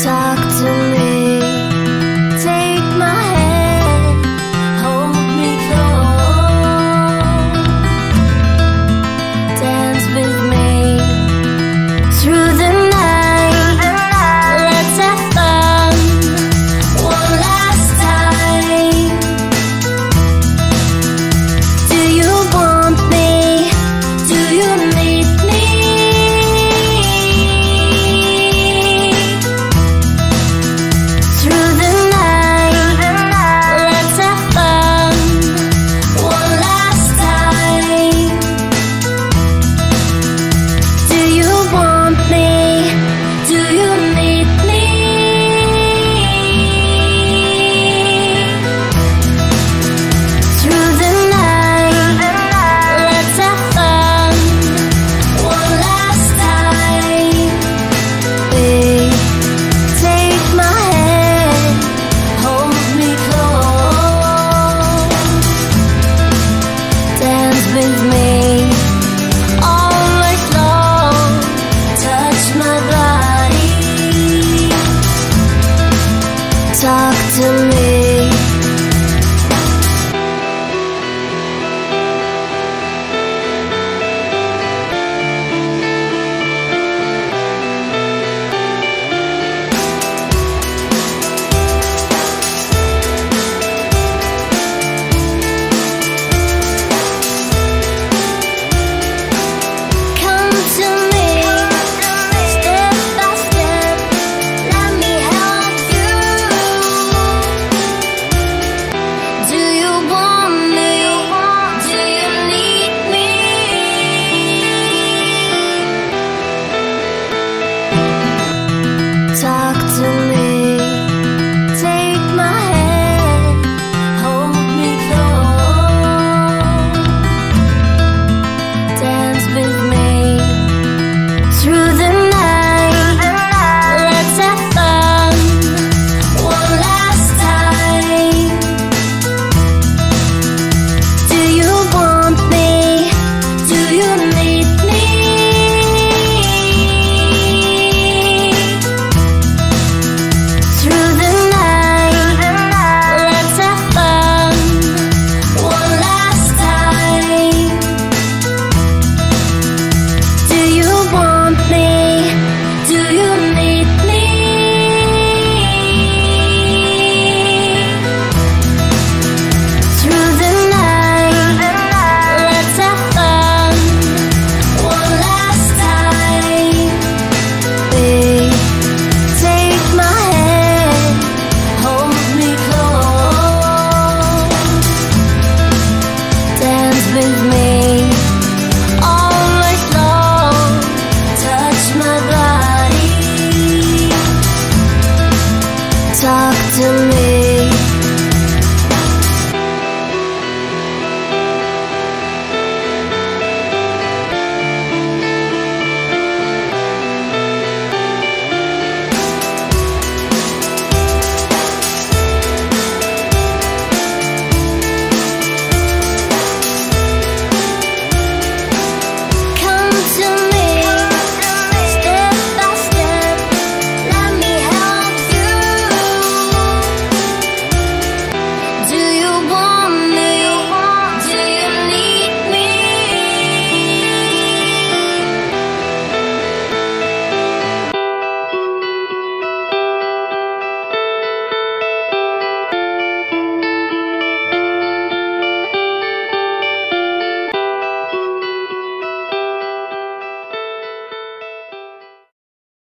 Talk to me, take my hand, hold me close, dance with me through the night. Let's have fun one last time. Do you want me? Do you need me? Through the night, let's have fun one last time. Do you want me? Do you need me? Through the night, let's have fun one last time. Babe, take my hand, hold me close, dance with me all night long, touch my body, talk to me.